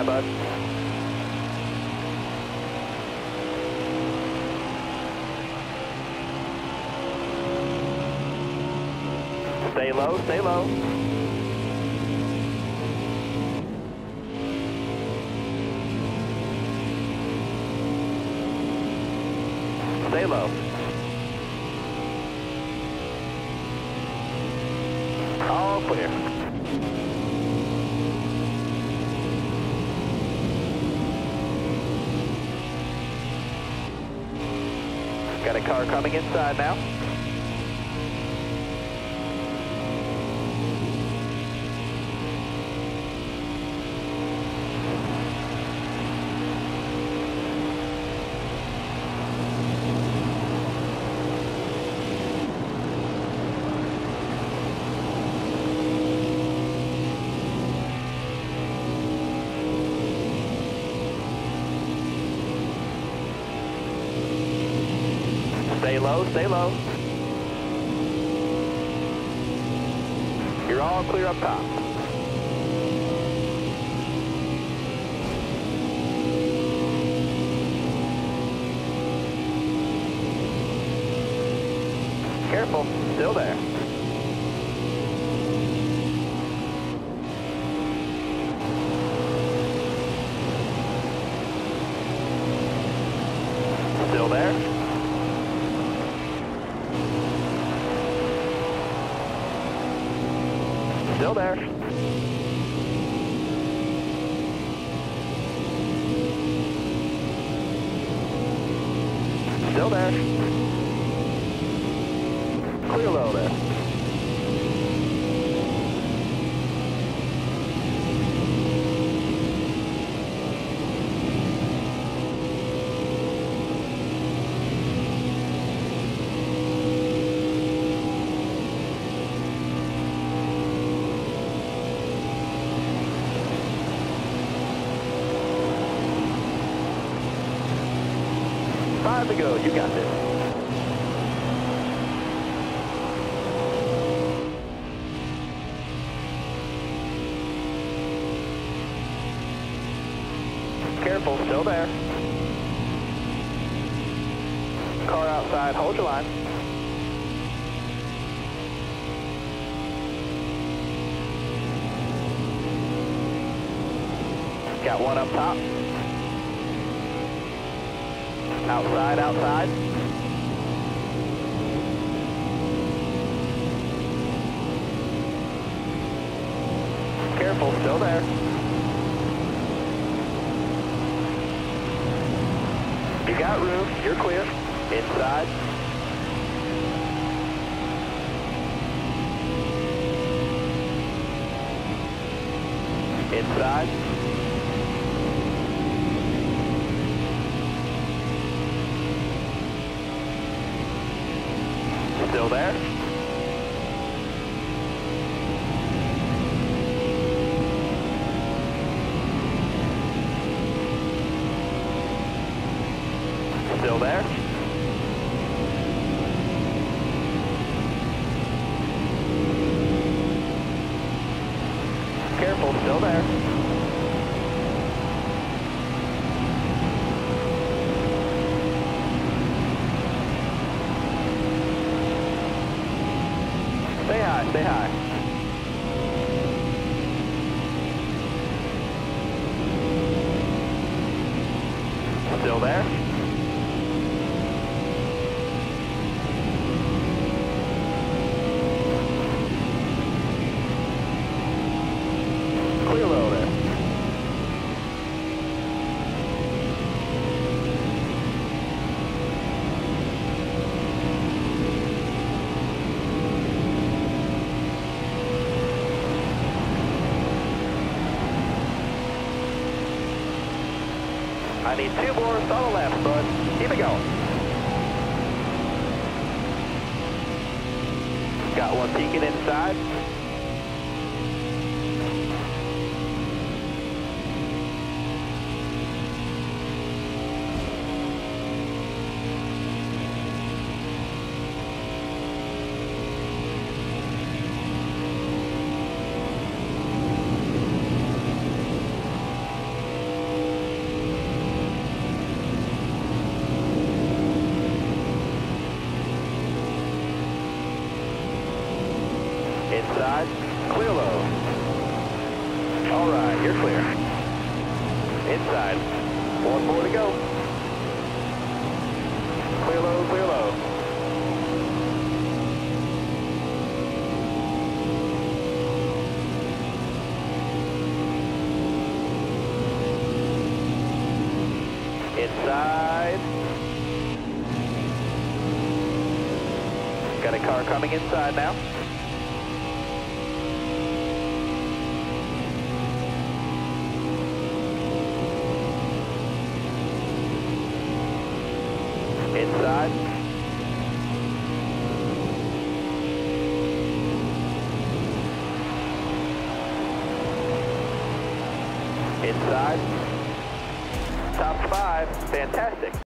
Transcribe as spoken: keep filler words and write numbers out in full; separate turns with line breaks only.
high, bud. Stay low, stay low. Stay low. All clear. Got a car coming inside now. Stay low, stay low. You're all clear up top. Careful, still there. Still there. Still there. Still there. Clear low there. Five to go, you got this. Careful, still there. Car outside, hold your line. Got one up top. Outside, outside. Careful, still there. You got room, you're clear. Inside. Inside. Still there? Still there? Careful, still there. Stay high, stay high. Still there? Clear low there. I need two more solid laps, bud. Keep it going. Got one peeking inside. You're clear. Inside. One more to go. Clear low, clear low. Inside. Got a car coming inside now. Inside. Inside. Top five. Fantastic.